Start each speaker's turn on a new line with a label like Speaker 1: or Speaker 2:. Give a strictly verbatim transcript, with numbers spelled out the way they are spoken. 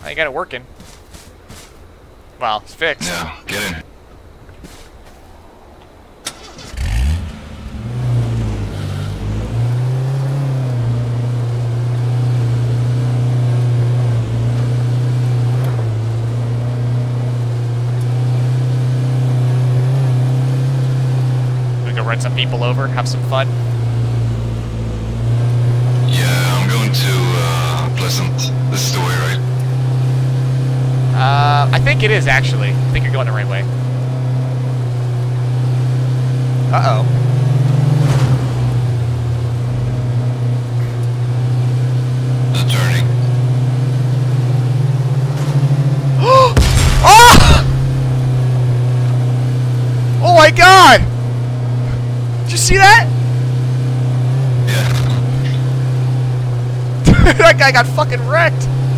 Speaker 1: I got it working. Well, it's fixed.
Speaker 2: Yeah, get in.
Speaker 1: We go run some people over, have some fun.
Speaker 2: Yeah, I'm going to uh, Pleasant. This is the way, right?
Speaker 1: Uh, I think it is, actually. I think you're going the right way. Uh-oh.
Speaker 2: The turning.
Speaker 1: Oh! Oh my god! Did you see that?
Speaker 2: Yeah.
Speaker 1: That guy got fucking wrecked.